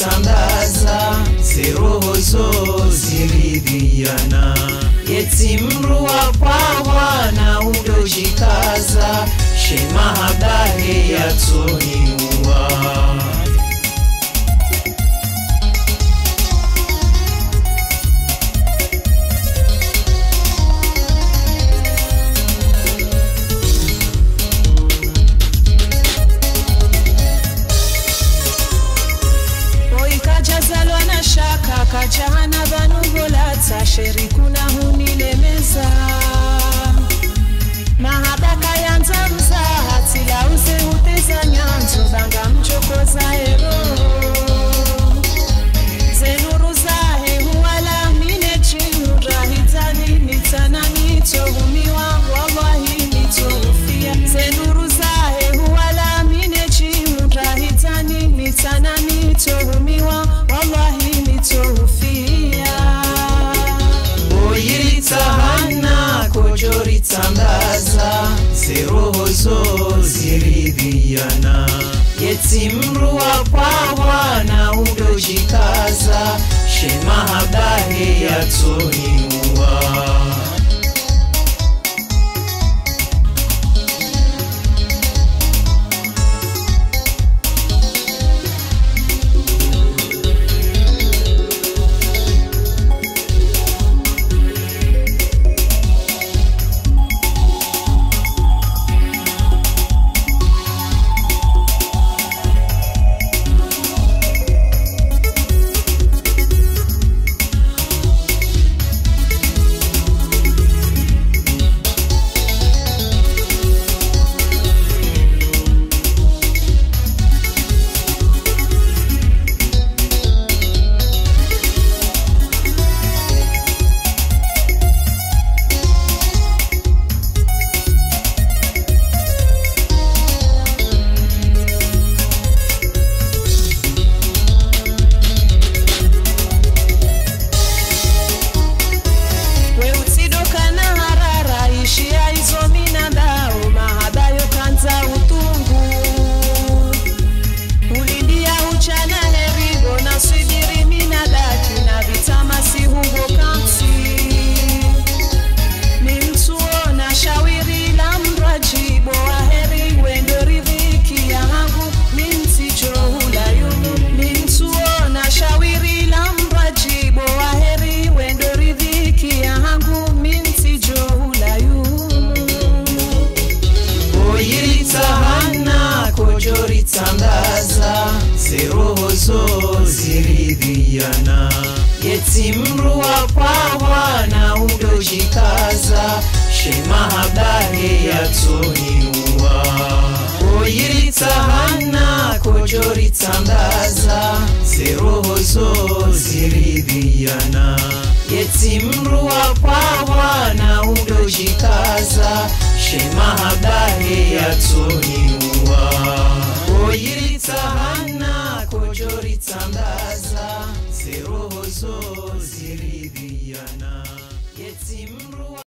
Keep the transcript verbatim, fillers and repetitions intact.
kojoritandaza seroho zo ziridhiana yeti mruwa pawa na udojikaza shema habari yatoniwa kachana vanugolata sherikuna hunilemeza mahabaka yanza mzaha tila use huteza nyanzo banga mchokoza ero zenuru zahe huwala mine chimu rahitani nitana nito humiwa wallahi nito ufia zenuru zahe huwala mine chimu rahitani nitana nito humiwa wallahi Oyiritahana kojoritandaza seroho zo ziridhiana yeti mruwa pawa na udojikaza shema habari yatoniwa kojoritandaza seroho zo ziridhiana yeti mruwa pawa na udojikaza shema habari yatoniwa Oyiritahana kojoritandaza seroho zo ziridhiana yeti mruwa pawa na udojikaza shema habari yatoniwa Oyiritahana kojoritandaza seroho zo ziridhiana yeti mruwa